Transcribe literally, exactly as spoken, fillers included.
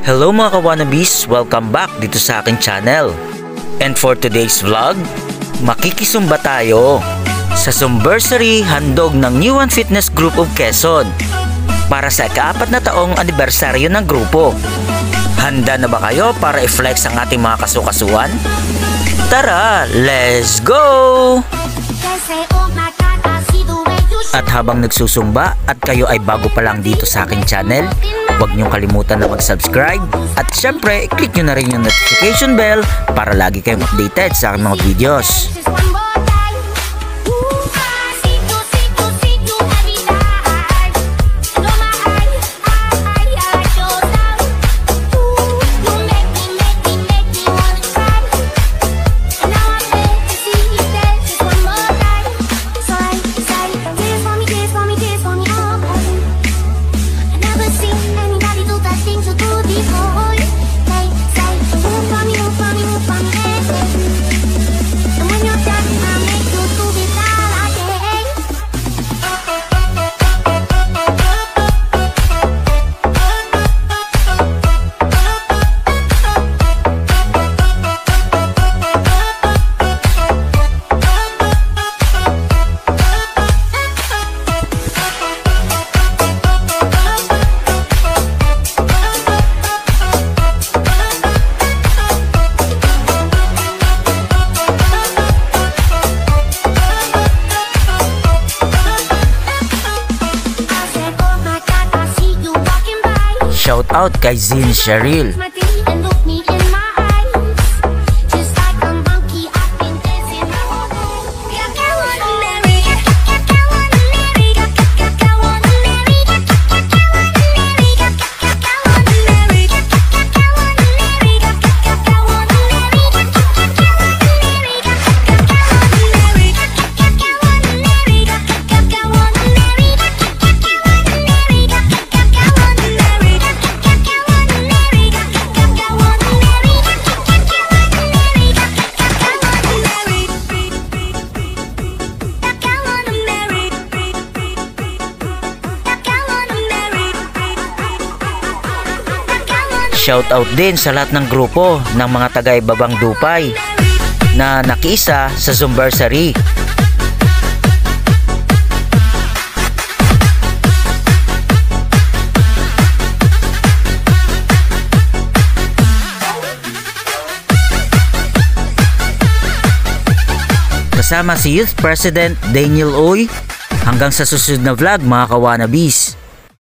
Hello mga kawanabis, welcome back dito sa aking channel. And for today's vlog, makikisumba tayo sa Zumversary handog ng N one Fitness Group of Quezon para sa ikaapat na taong anibersaryo ng grupo. Handa na ba kayo para i-flex ang ating mga kasukasuan? Tara, let's go! At habang nagsusumba at kayo ay bago pa lang dito sa aking channel, huwag niyong kalimutan na mag-subscribe at syempre, i-click nyo na rin yung notification bell para lagi kayong updated sa aking mga videos. Shout out kay Zumversary. Shoutout din sa lahat ng grupo ng mga taga Ibabang Dupay na nakiisa sa Zumversary. Kasama si Youth President Daniel Oy. Hanggang sa susunod na vlog mga kawanabis.